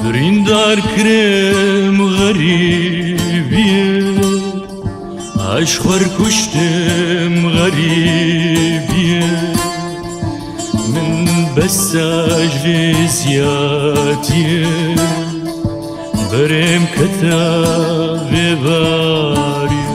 برندار کرم غریبیه عشق کشتم غریبیه من بس اجل زیادیه برم کتاب باری